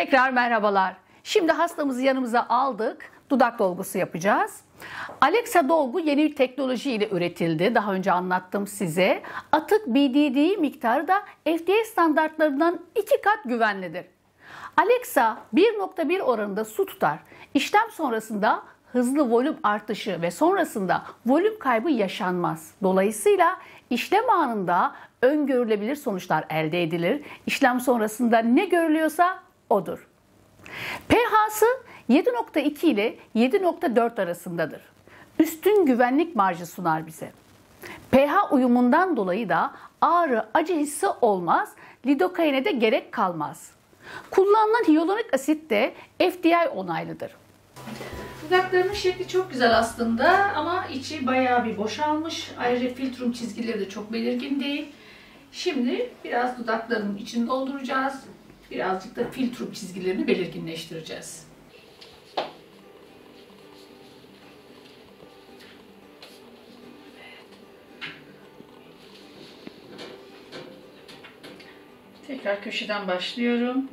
Tekrar merhabalar. Şimdi hastamızı yanımıza aldık. Dudak dolgusu yapacağız. Alexa dolgu yeni bir teknoloji ile üretildi. Daha önce anlattım size. Atık BDD miktarı da FDA standartlarından 2 kat güvenlidir. Alexa 1,1 oranında su tutar. İşlem sonrasında hızlı volüm artışı ve sonrasında volüm kaybı yaşanmaz. Dolayısıyla işlem anında öngörülebilir sonuçlar elde edilir. İşlem sonrasında ne görülüyorsa odur. pH'sı 7,2 ile 7,4 arasındadır. Üstün güvenlik marjı sunar bize. pH uyumundan dolayı da ağrı, acı hissi olmaz, lidokaine de gerek kalmaz. Kullanılan hyaluronik asit de FDA onaylıdır. Dudaklarının şekli çok güzel aslında ama içi bayağı bir boşalmış. Ayrıca filtrum çizgileri de çok belirgin değil. Şimdi biraz dudaklarının içini dolduracağız. Birazcık da filtrum çizgilerini belirginleştireceğiz. Tekrar köşeden başlıyorum.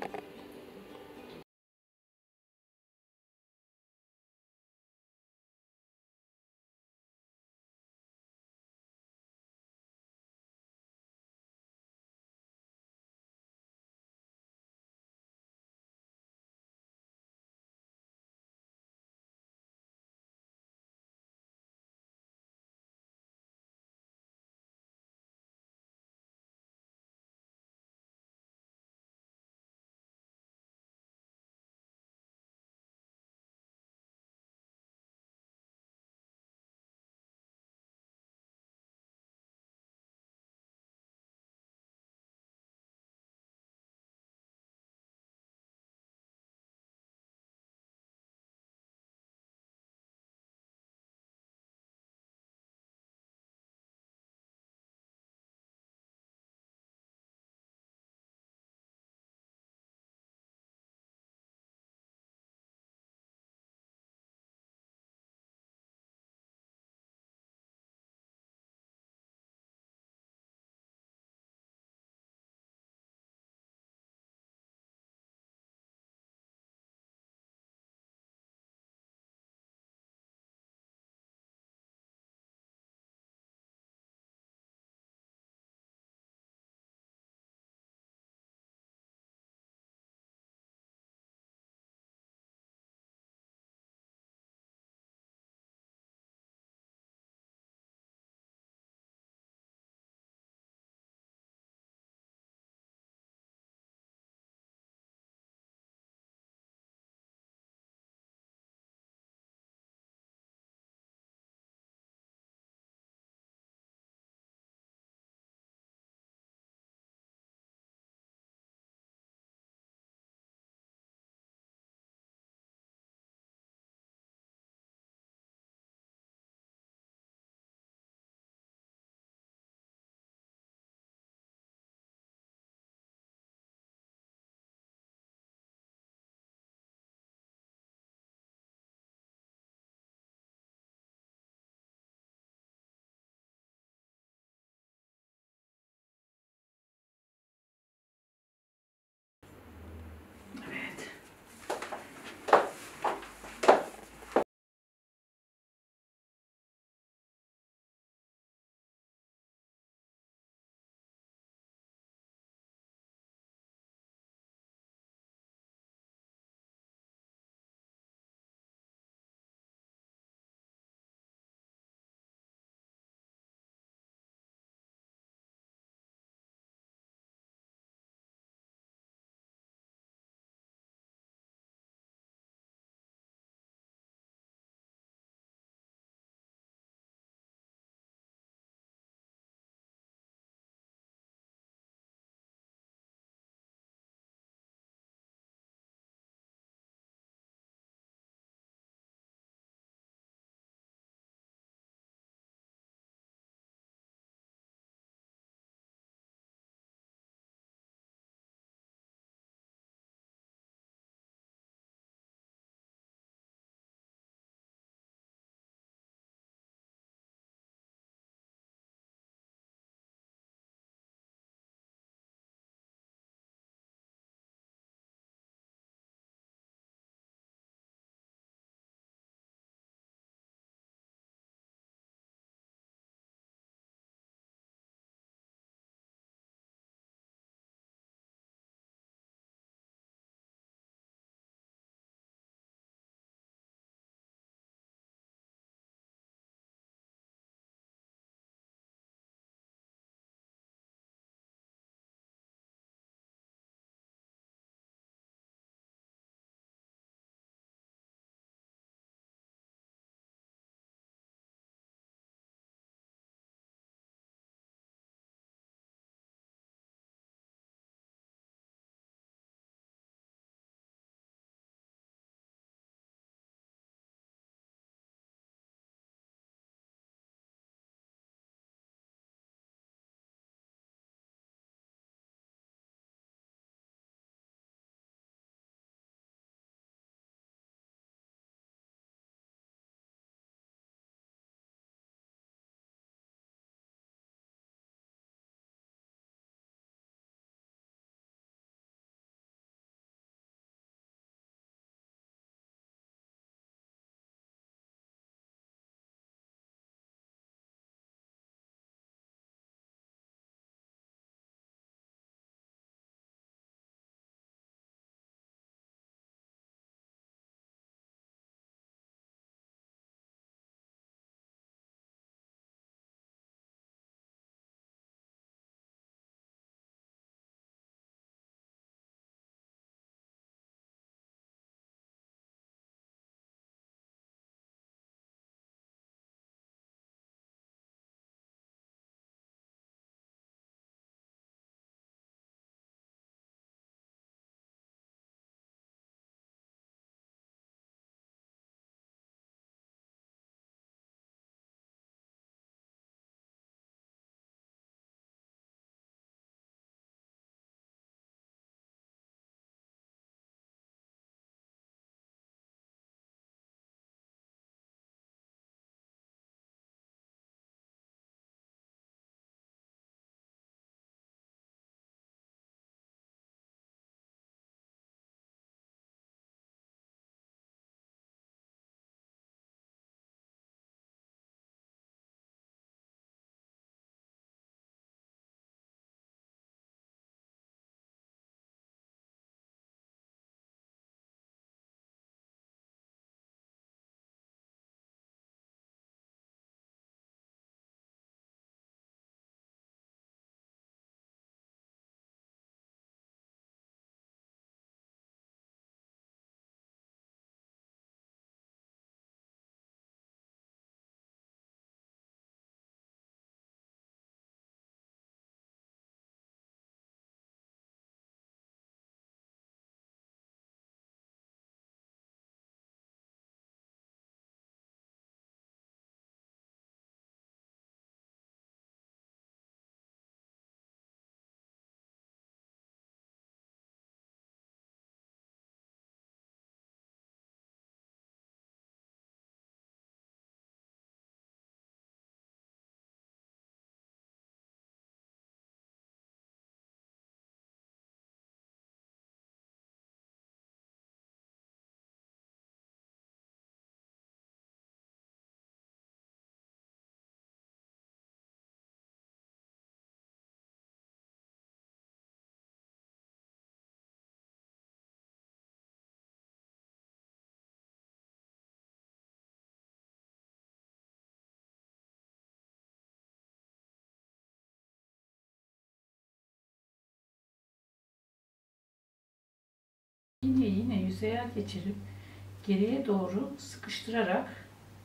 Yine yüzeye geçirip geriye doğru sıkıştırarak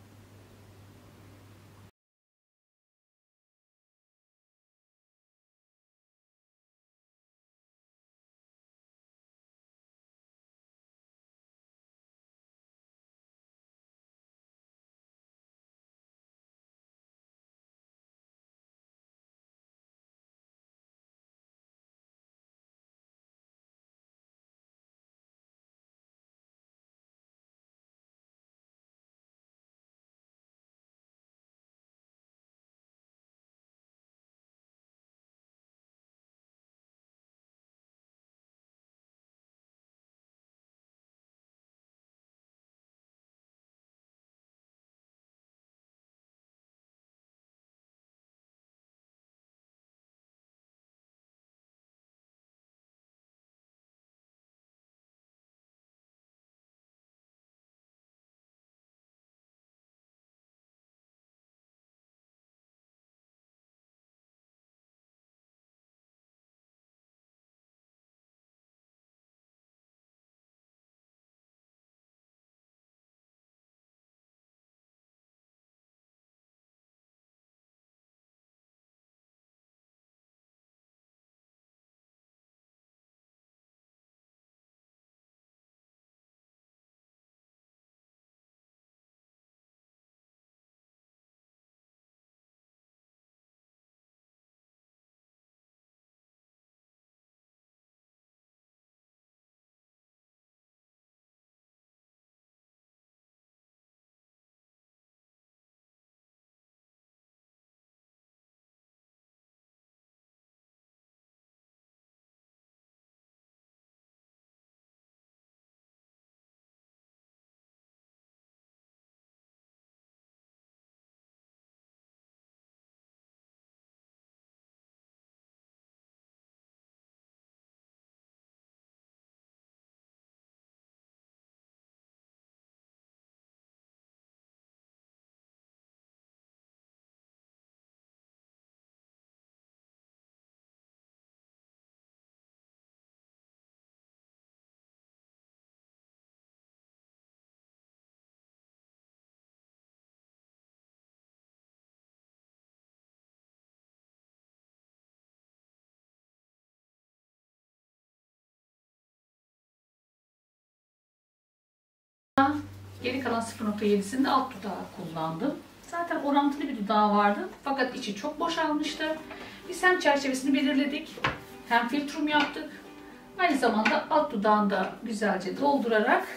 geri kalan 0.7'sini de alt dudağı kullandım. Zaten orantılı bir dudağı vardı fakat içi çok boşalmıştı. Biz hem çerçevesini belirledik hem filtrum yaptık. Aynı zamanda alt dudağını da güzelce doldurarak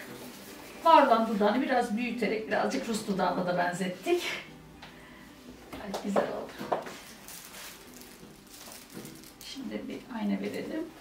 var olan dudağını biraz büyüterek birazcık Rus dudağına da benzettik. Gayet güzel oldu. Şimdi bir ayna verelim.